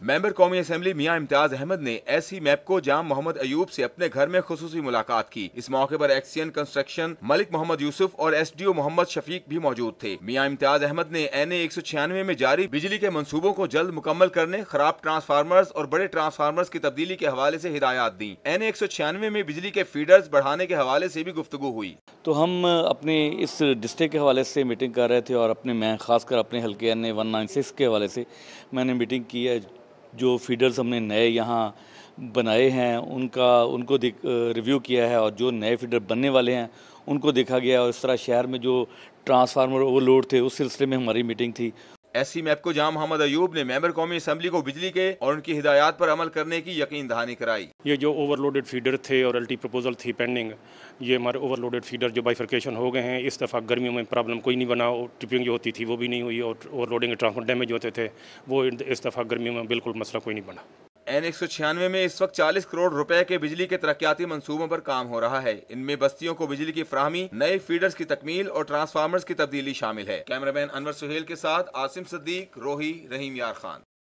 Member कौमी assembly मियां इम्तियाज अहमद ने SC MEPCO Jam Mohammad Ayub से अपने घर में खुसूसी मुलाकात की। इस मौके पर एक्सियन कंस्ट्रक्शन मलिक मोहम्मद यूसुफ और SDO मोहम्मद शफीक भी मौजूद थे। मियां इम्तियाज अहमद ने NA 196 में जारी बिजली के मंसूबों को जल्द मुकम्मल करने, खराब ट्रांसफार्मर्स और बड़े ट्रांसफार्मर्स की तब्दीली के हवाले से हिदायत दी। NA 196 में बिजली के फीडर्स बढ़ाने के हवाले से भी गुफ्तगू हुई। तो हम अपने इस डिस्ट्रिक्ट के हवाले से मीटिंग कर रहे थे और मैं खासकर अपने हल्के NA 196 के हवाले से मैंने मीटिंग की है। जो फीडर्स हमने नए यहाँ बनाए हैं उनको रिव्यू किया है और जो नए फीडर बनने वाले हैं उनको देखा गया। और इस तरह शहर में जो ट्रांसफार्मर ओवरलोड थे उस सिलसिले में हमारी मीटिंग थी। SC MEPCO जाम मोहम्मद अयूब ने मेंबर कौमी असम्बली को बिजली के और उनकी हिदायत पर अमल करने की यकीन दहानी कराई। ये जो ओवरलोडेड फीडर थे और LT प्रपोजल थी पेंडिंग, ये हमारे ओवरलोडेड फीडर जो बाइफर्केशन हो गए हैं। इस दफ़ा गर्मियों में प्रॉब्लम कोई नहीं बना, ट्रिपिंग जो होती थी वो भी नहीं हुई और ओवरलोडिंग ट्रांसफर डैमेज होते थे वो इस दफ़ा गर्मियों में बिल्कुल मसला कोई नहीं बना। NA 196 में इस वक्त 40 करोड़ रुपए के बिजली के तरक्याती मंसूबों पर काम हो रहा है। इनमें बस्तियों को बिजली की फराहमी, नए फीडर्स की तकमील और ट्रांसफार्मर्स की तब्दीली शामिल है। कैमरामैन अनवर सुहेल के साथ आसिम सिद्दीक, रोही, रहीम यार खान।